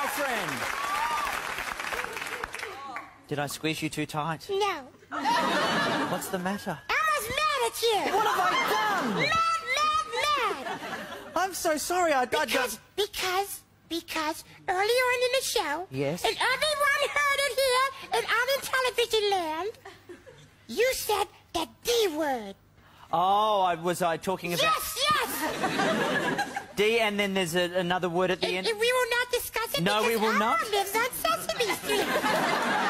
girlfriend. Did I squeeze you too tight? No. What's the matter? Elmo's mad at you. What have I done? Mad. I'm so sorry. Because earlier on in the show, yes, and everyone heard it here and out in television land, you said the D word. Oh, was I talking about... Yes! D, and then there's another word at the end? We will not discuss it. No, we will not. Elmo lives on Sesame Street.